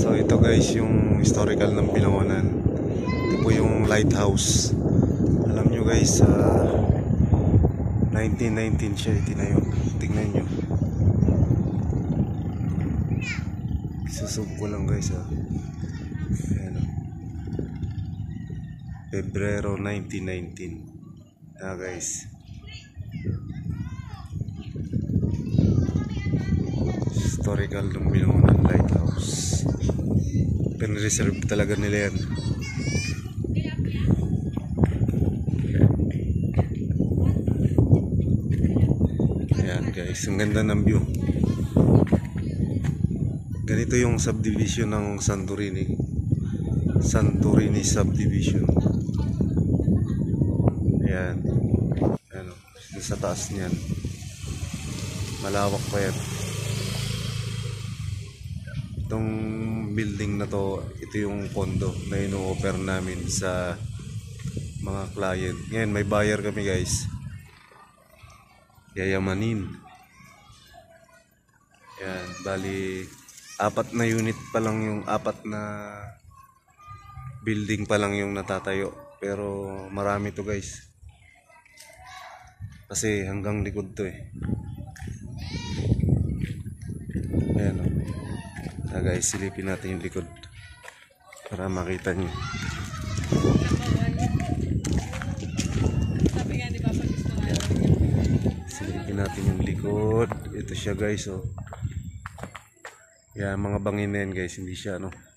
So ito guys yung historical ng Binangonan. Ito po yung lighthouse. Alam nyo guys, 1919 siya itinayo. Tingnan nyo. Susub ko lang guys ha. Ayan, Pebrero 1919 na guys. Historical ng Binangonan lighthouse. Pin-reserve talaga nila yan. Ayan guys, ang ganda ng view. Ganito yung subdivision ng Santorini. Santorini subdivision. Ayan. Ano, sa taas niyan. Malawak pa yan. Itong building na to, ito yung condo na ino-offer namin sa mga client. Ngayon may buyer kami guys. Yayamanin. Yan, bali 4 na unit pa lang, yung 4 na building pa lang yung natatayo. Pero marami to guys. Kasi hanggang likod to eh. Ayan o. Guys, silipin natin yung likod para makita nyo. Silipin natin yung likod. Ito siya guys oh. Yan, mga bangin na yan guys. Hindi siya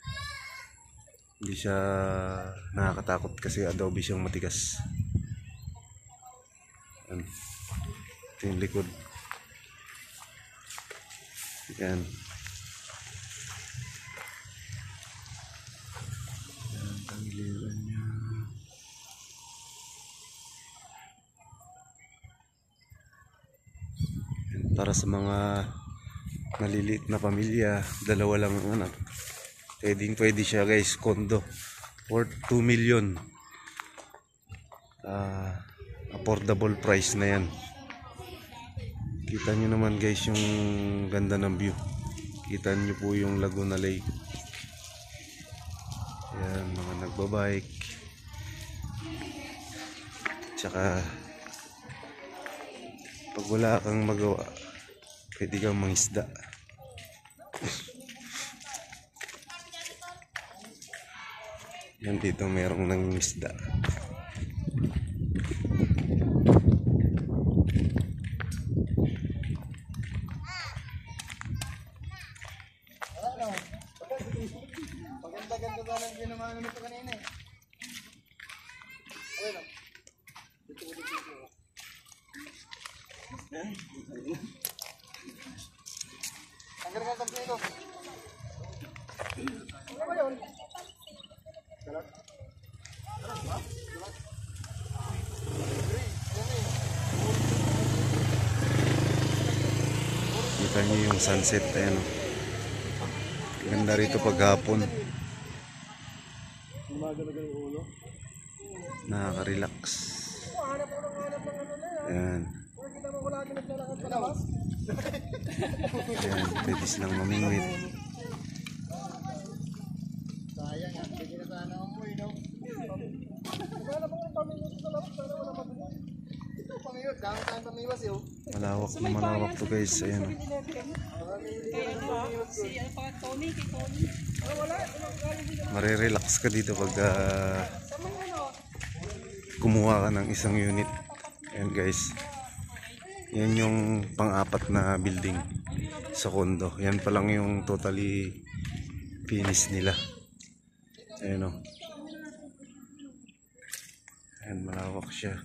nakakatakot kasi adobe siyang matigas. Yan. Ito yung likod. Yan. Para sa mga maliliit na pamilya, 2 lang ang anak, pwede siya guys, condo worth 2 million. Affordable price na yan. Kita nyo naman guys yung ganda ng view. Kita nyo po yung Laguna Lake. Yan, mga nagbabike. Tsaka pag wala kang magawa, pwede kang mangisda. Yan, dito merong nangingisda. Paganda-ganda ba ng ginamano nito kanina eh? Ayun o. Ang ganda ng nito. Ano ba yun? Galat? Galat ba? Galat? Kita nyo yung sunset. Ayan o. Ganda rito paghapon. Nakaka-relax. Ayan. Ayan, pwede silang mamingwit. Sayang yan, hindi na sana amoy, no? Ito, pamiwas, dami tayong pamiwas yun. Malawak na malawak to guys. Ayan. Marirelax ka dito pag kumuha ka ng isang unit. Ayan guys. Yan yung pang-4 na building sa condo. Yan pa lang yung totally finish nila. Ayan o. Ayan, malawak siya.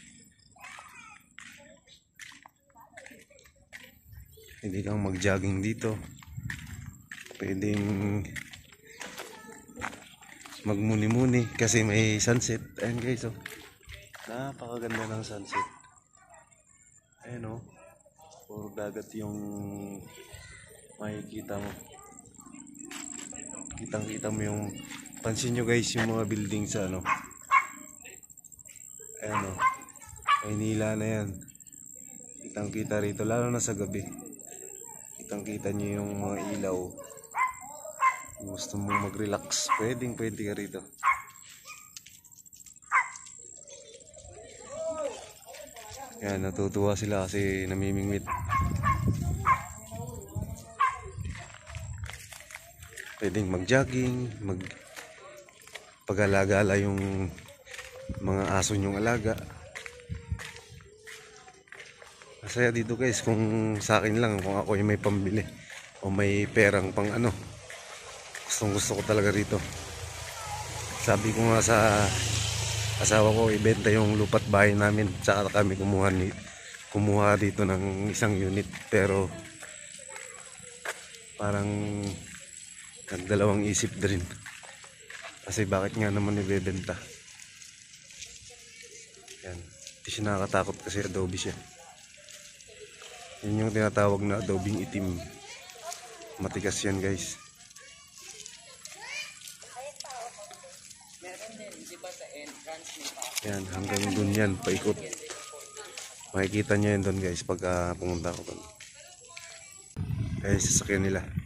Pwede kang mag-jogging dito. Pwedeng magmuni-muni kasi may sunset. Ayan guys oh. Napakaganda ng sunset. Ayan oh. Puro dagat yung makikita mo. Kitang-kita mo yung, pansin nyo guys yung mga building sa ano. Ayan oh. Maynila na yan. Kitang-kita rito lalo na sa gabi. Kitang-kita nyo yung mga ilaw. Kung gusto mong mag-relax, pwede ka rito. Yan, natutuwa sila kasi namimingwit. Pwedeng mag-jogging, pag-alagala yung mga aso nyong alaga. Masaya dito guys, kung sa akin lang, kung ako yung may pambili o may perang pang ano, gustong gusto ko talaga rito. Sabi ko nga sa asawa ko, ibenta yung lupa't bahay namin, tsaka kami kumuha dito ng isang unit. Pero parang nagdalawang isip din, kasi bakit nga naman ibebenta. Yan, hindi siya nakakatakot kasi adobe siya. Yun yung tinatawag na adobing itim. Matigas yan guys. Yan, hanggang dun yan, paikot. Makikita nyo yan dun guys pagka pumunta ako dun. Guys, sasakyan nila.